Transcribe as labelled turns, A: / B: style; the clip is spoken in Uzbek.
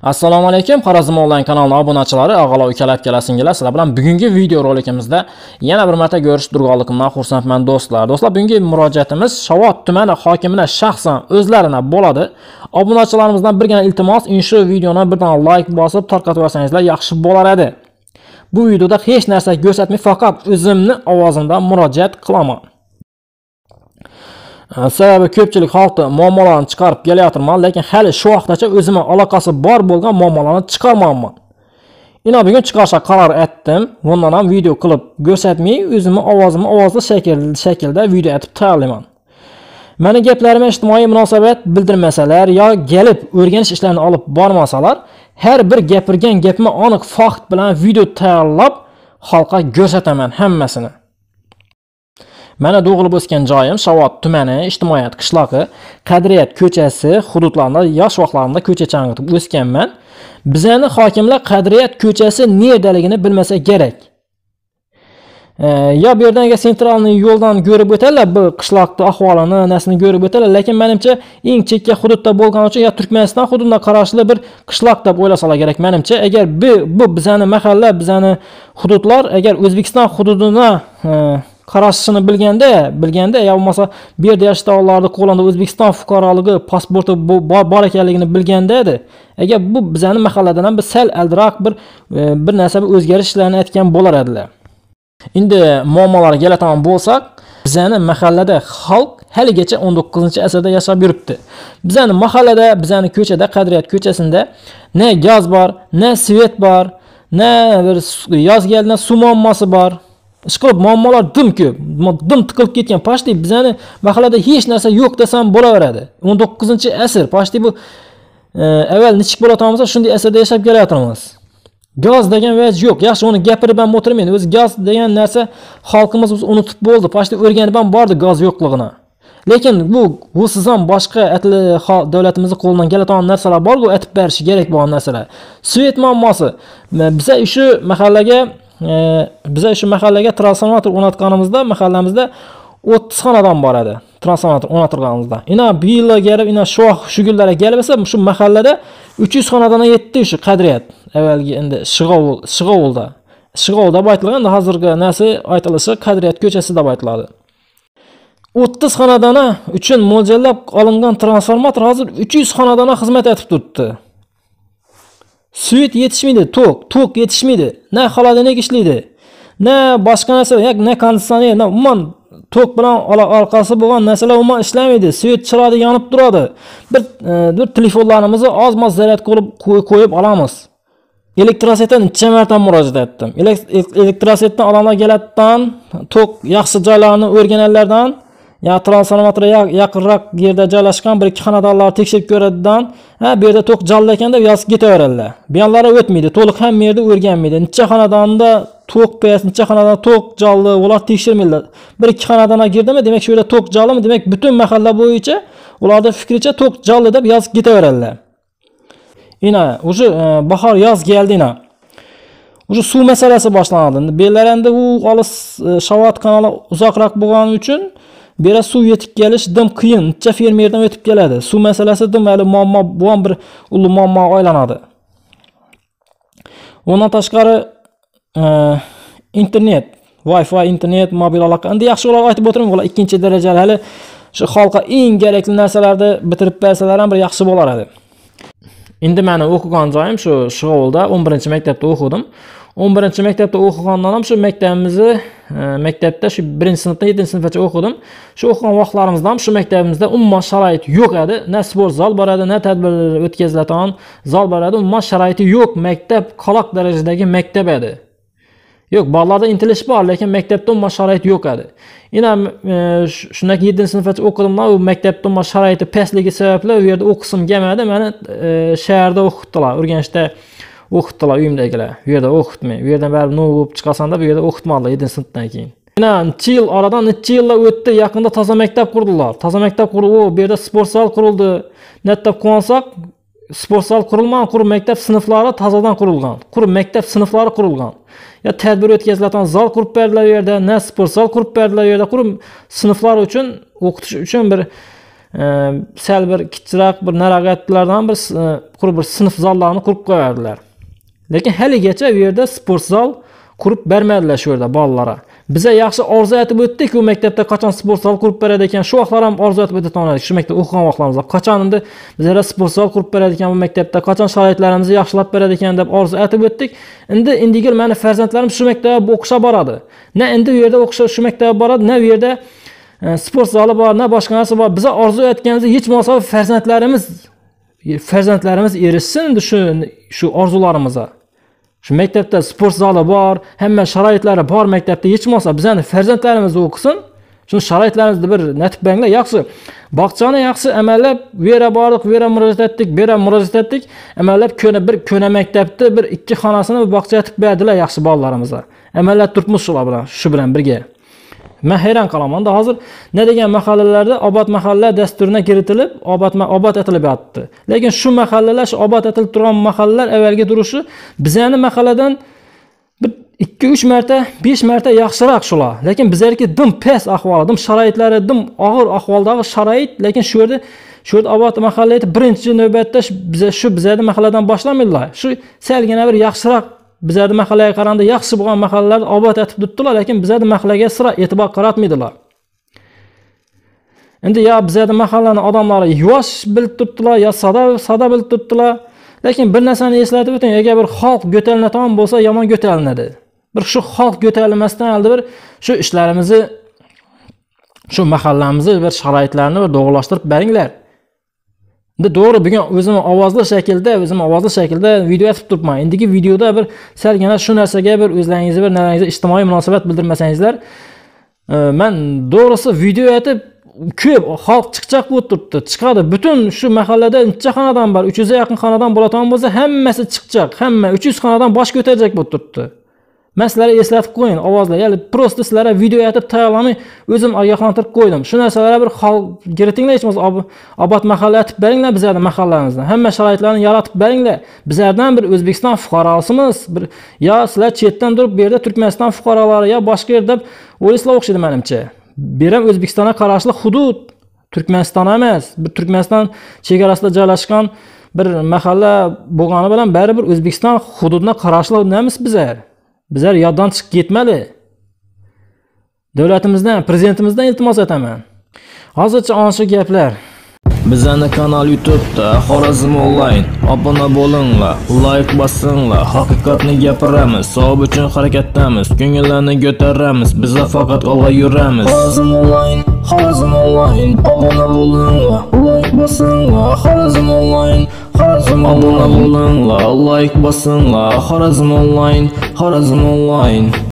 A: Assalomu alaykum, Xorazm onlayn kanalining obunachilari, og'alar, ukalar, singillar, sizlar bilan bugungi video rolikimizda yana bir marta ko'rishib turganligimdan xursandman do'stlar. Do'stlar, bugungi murojaatimiz Shovot tumani hokimina shaxsan o'zlarini bo'ladi. Obunachilarimizdan birgina iltimos, shu videoni birdan like bosib tarqatib yuborsangizlar yaxshi bo'lar edi. Bu videoda hech narsa ko'rsatmay, faqat o'zimni ovozimda murojaat qilaman. Sababi ko'pchilik xalqni muammolarni chiqarib kelayotirman, lekin hali shu vaqtgacha o'zimga aloqasi bor bo'lgan muammolarni chiqarmayman. Ina bugun chiqarishga qaror etdim. Bundan ham video qilib ko'rsatmay, o'zimni ovozimni ovozli shaklda video etib tayyorlayman. Meni gaplarimga ijtimoiy munosabat bildirmasalar yo kelib o'rganish ishlarini olib bormasalar, har bir gapirgan gapimni aniq fakt bilan video tayyorlab xalqqa ko'rsataman hammasini. Mana doğulib o'sgan joyim Shovot tumani, ijtimoiyat qishlog'i, Qadriyat ko'chasi hududlarida yosh vaqtlarimda ko'cha chang'itib o'sganman. Bizning hokimlar Qadriyat ko'chasi nerdaligini bilmasa kerak. Ya bu yerdan sentralniy yo'ldan ko'rib o'tadilar, bu qishloqning ahvolini, narsani ko'rib o'tadilar, lekin menimcha eng chekka hududda bo'lgani uchun ya Turkmaniston hududuna qarashli bir qishloq deb o'ylasalar kerak menimcha. Agar bu bizning mahalla, bizning hududlar agar O'zbekiston hududuna qarashini bilganda ya bo'lmasa bu yerda yashayotganlarning qo'lida O'zbekiston fuqaroligi pasporti bor ekanligini bilganda edi. Agar bu bizning mahalladan ham bir sal aldiroq bir narsa o'zgarishlarni aytgan bo'lar edilar. Endi muammolarga keladigan bo'lsak, bizning mahallada xalq haligacha 19-asrda yashab yuribdi. Bizning mahallada, bizning ko'chada, Qadriyat ko'chasida ne gaz bor, ne svet bor, ne bir yoz kelgan suv muammosi bor. Ishqilib muammolar dim tiqilib ketgan. Pashti bizning mahallada hech narsa yo'q desam bo'laveradi. 19-asr pashti bu avval nechik bo'latamizsa shunday asrda yashab kelayotirmiz. Gaz degan vaj yo'q. Yaxshi uni gapirib ham o'tirmayman. O'zi gaz degan narsa xalqimiz unutib bo'ldi. Pashti o'rganib ham bordi gaz yo'qligini. Lekin bu siz ham boshqa davlatimizning qo'lidan keladigan narsalar bor-ku, aytib berish kerak bo'lgan narsalar. Svet muammosi. Biza shu mahallaga transformator o'rnatganimizda mahallamizda 30 xonadan bor edi. Transformator o'rnatirganimizda. Ina bu yillar kelib, ina shu kunlarga kelib esa shu mahallada 300 xonadan yetdi shu Qadriyat. Avvalgi endi Shig'ovulda. Shig'ovulda aytilgan, hozirgi narsa aytilishi Qadriyat ko'chasida aytiladi. 30 xonadan uchun mo'ljallab olingan transformator hozir 300 xonadan xizmat etib turibdi. Svet yetishmaydi, tok yetishmaydi. Ne xolodilnik ishlaydi, ne boshqa narsa, ne konditsioner, ne umuman tok bilan aloqasi bo'lgan narsalar umuman ishlamaydi. Svet chiroqda yonib turadi. Bir telefonlarimizni oz-moz zaryad qo'yib olamiz. Elektrosetdan necha marta murojaat etdim. Elektrosetdan odamlar keladigan, tok yaxshi joylarni o'rgananlardan ya transformator yaqinroq yerda joylashgan bir ikki xonadonlar tekshirib ko'radidan, bu yerda tok jalli ekan deb yozib ketaveradilar. Buyonlari o'tmaydi, to'liq hamma yerda o'rganmaydi. Necha xonadonda tok pes, necha xonadonda tok jalli, ular tekshirmaydilar. Bir ikki xonadonga girdimi, demak shu yerda tok jallimi, demak butun mahalla bo'yicha ularda fikricha tok jalli deb yozib ketaveradilar. Ina, o'sha bahor yoz keldina. O'sha suv masalasi boshlanadi. Belaranda u olis Shovot kanali uzoqroq bo'lgani uchun bera suv yetib kelish dim qiyin. Necha fermerdan o'tib keladi. Suv masalasi dim hali muammo, bu ham bir ulug' muammoga aylanadi. Undan tashqari internet, Wi-Fi, internet, mobil aloqa. Endi yaxshi ular aytib o'tiraman, ular ikkinchi darajali hali shu xalqqa eng kerakli narsalarni bitirib bersalar ham bir yaxshi bo'lar edi. Endi meni o'qigan joyim shu Shig'ovulda 11-maktabda o'qidim. 11-maktabda o'qigandan ham shu maktabda shu 1-sinfdan 7-sinfgacha o'qidim. Shu o'qigan vaqtlarimizda ham shu maktabimizda umuman sharoit yo'q edi. Na sport zal bor edi, na tadbirlar o'tkaziladigan zal bor edi. Umuman sharoiti yo'q. Maktab qaloq darajadagi maktab edi. Yo'q, bolalarda intilish bor, lekin maktabda umuman sharoit yo'q edi. Ina shunday 7-sinfgacha o'qidimda, u maktabda umuman sharoiti pastligi sababli u yerda o'qisim kelmadi. Meni shaharda o'qitdilar, Urganchda o'qitdilar uyimdagilar. Bu yerda o'qitmay. Bu yerdan baribir nima bo'lib chiqasan deb bu yerda o'qitmadilar 7-sinfdan keyin. Ina necha yillar o'tdi, yaqinda toza maktab qurdilar. Toza maktab qurildi, bu yerda sport zal qurildi. Nettab quvonsak, sport zal qurilmagan, qurib maktab sinflari tozadan qurilgan. Qurib maktab sinflari qurilgan. Ya tadbir o'tkaziladigan zal qurib berdilar bu yerda, na sport zal qurib berdilar bu yerda. Qurib sinflar uchun, o'qitish uchun bir sal bir kichikroq bir narag'atlardan bir qurib bir sinf zollarini qurib qo'yardilar. Lekin haligacha bu yerda sport zal qurib bermadilar shu yerda bolalarga. Bize yaxshi orzu etib o'tdik, u maktabda qachon sport zal qurib beradi ekan, shu vaqtlar ham orzu etib o'tdik. Shu maktabda o'qigan vaqtlarimizda qachon endi bizlar sport zal qurib beradi ekan bu maktabda, qachon sharoitlarimizni yaxshilab beradi ekan deb orzu etib o'tdik. Endi meni farzandlarim shu maktabga o'qishga boradi. Ne endi bu yerda o'qishga shu maktabga boradi, ne bu yerda sport zali bor, ne boshqa narsa bor. Biza orzu etganimiz hech bo'lmasa farzandlarimiz erishsin endi shu orzularimizga. Şu maktabda sport zali bor, hamma sharoitlari bor maktabda hech bo'lmasa bizani farzandlarimiz o'qisin. Shu sharoitlarimizni bir natib banglar, yaxshi. Bog'chani yaxshi amallab vera bordik, vera murojaat etdik. Amallab ko'na maktabda bir ikki xonasini bir bog'cha etib berdilar yaxshi bolalarimizga. Amallab turibmiz shu bilan birga. Men hayron qolaman. Hozir ne degan mahallalarda obod mahalla dasturuna kiritilib, obod etilib yotdi. Lekin shu mahallalar, shu obod etilib turgan mahallalar avvalgi turishi bizani mahalladan bir 2-3 marta, 5 marta yaxshiroq shular. Lekin bizlarga dim pes ahvoli, dim sharoitlari, dim og'ir ahvoldagi sharoit, lekin shu yerda obod mahallada birinchi navbatda bizlarning mahalladan boshlamaydilar. Shu salgina bir yaxshiroq bizlarning mahallaga qaraganda yaxshi bo'lgan mahallalarni obod etib turibdilar, lekin bizlarning mahallaga sira e'tibor qaratmaydilar. Endi ya bizlarning mahallaning odamlari yuvosh bilib turibdilar, ya sada bilib turibdilar. Lekin bir narsani eslatib o'ting, agar bir xalq ko'tarinadigan bo'lsa, yomon ko'tarinadi. Bir shu xalq ko'tarilmasdan oldin bir shu ishlarimizni, shu mahallamizni bir sharoitlarni bir to'g'rilashtirib beringlar. Endi to'g'ri, bugun o'zim ovozli shaklda video yozib turibman. Endigi videoda bir salgina shu narsaga bir o'zlaringizni bir narangizni ijtimoiy munosabat bildirmasangizlar, men to'g'risi video aytib ko'p xalq chiqchaq bo'lib turibdi. Chiqadi. Butun shu mahallada necha xonadan bor, 300 ga yaqin xonadan bo'ladigan bo'lsa, hammasi chiqchaq. Hamma 300 xonadan bosh ko'tarajak bo'lib turibdi. Men sizlarga eslatib qo'ying ovozla. Ya'ni prosta sizlarga video aytib tayyorlamay o'zim ogohlantirib qo'ydim. Shu narsalarga bir xalq kiritinglar, hech bo'lmasa obod mahalla aytib beringlar bizlarning mahallamizdan. Hamma sharoitlarni yaratib beringlar. Bizlardan bir O'zbekiston fuqarosimiz, bir yo sizlar chetdan turib bu yerda Turkmaniston fuqarolari yo boshqa yerda o'ylaysizlar o'xshaydi menimcha. Bu ham O'zbekistonga qarashli hudud, Turkmaniston emas. Bir Turkmaniston chegarasida joylashgan bir mahalla bo'lgani bilan baribir O'zbekiston hududuna qarashli emas bizlar. Bizlar yoddan chiqib ketmadi. Davlatimizdan, prezidentimizdan iltimos etaman. Hozircha ana shu gaplar.
B: Bizani kanal YouTube'da Xorazm Online. Obuna bo'linglar, like bosinglar. Haqiqatni gapiramiz, savob uchun harakatdamiz. Ko'ngillarni ko'taramiz, biz faqat olg'a yuramiz. Xorazm Online, Xorazm Online. Obuna bo'linglar, like bosinglar. Xorazm Online, Xorazm obuna bo'linglar, like bosinglar. Xorazm Online, Xorazm Online.